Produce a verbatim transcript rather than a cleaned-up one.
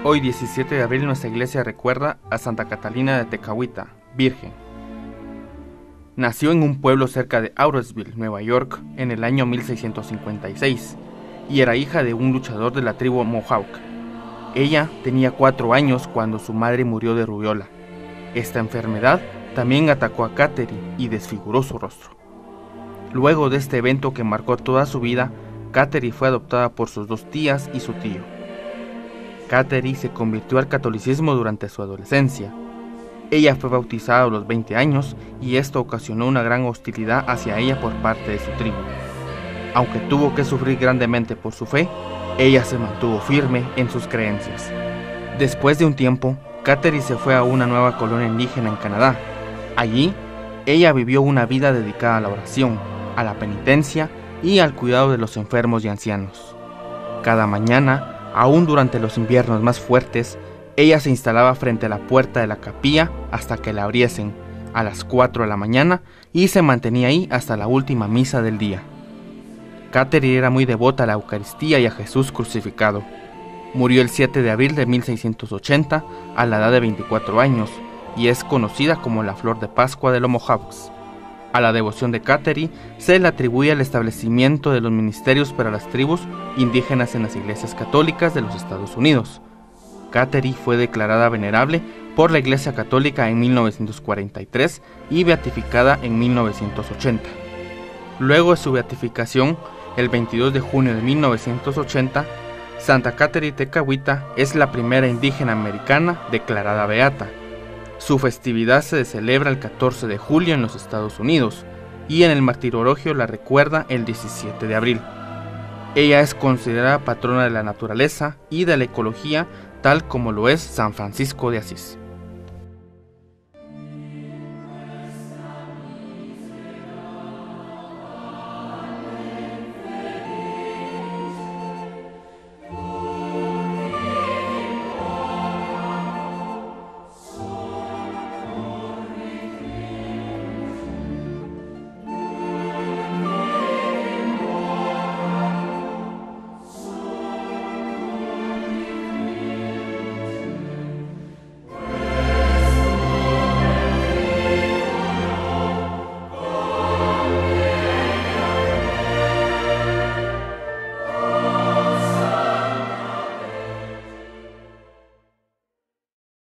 Hoy, diecisiete de abril, nuestra iglesia recuerda a Santa Catalina de Tekakwitha, virgen. Nació en un pueblo cerca de Aurorville, Nueva York, en el año mil seiscientos cincuenta y seis, y era hija de un luchador de la tribu Mohawk. Ella tenía cuatro años cuando su madre murió de rubiola. Esta enfermedad también atacó a Katherine y desfiguró su rostro. Luego de este evento que marcó toda su vida, Katherine fue adoptada por sus dos tías y su tío. Katherine se convirtió al catolicismo durante su adolescencia. Ella fue bautizada a los veinte años y esto ocasionó una gran hostilidad hacia ella por parte de su tribu. Aunque tuvo que sufrir grandemente por su fe, ella se mantuvo firme en sus creencias. Después de un tiempo, Katherine se fue a una nueva colonia indígena en Canadá. Allí, ella vivió una vida dedicada a la oración, a la penitencia y al cuidado de los enfermos y ancianos. Cada mañana, aún durante los inviernos más fuertes, ella se instalaba frente a la puerta de la capilla hasta que la abriesen, a las cuatro de la mañana, y se mantenía ahí hasta la última misa del día. Katherine era muy devota a la Eucaristía y a Jesús crucificado. Murió el siete de abril de mil seiscientos ochenta a la edad de veinticuatro años y es conocida como la flor de Pascua de los Mohawks. A la devoción de Katherine se le atribuye el establecimiento de los ministerios para las tribus indígenas en las iglesias católicas de los Estados Unidos. Katherine fue declarada venerable por la Iglesia Católica en mil novecientos cuarenta y tres y beatificada en mil novecientos ochenta. Luego de su beatificación, el veintidós de junio de mil novecientos ochenta, Santa Katherine Tekakwitha es la primera indígena americana declarada beata. Su festividad se celebra el catorce de julio en los Estados Unidos y en el martirologio la recuerda el diecisiete de abril. Ella es considerada patrona de la naturaleza y de la ecología, tal como lo es San Francisco de Asís.